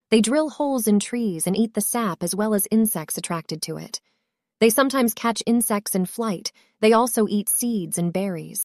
They drill holes in trees and eat the sap as well as insects attracted to it. They sometimes catch insects in flight. They also eat seeds and berries.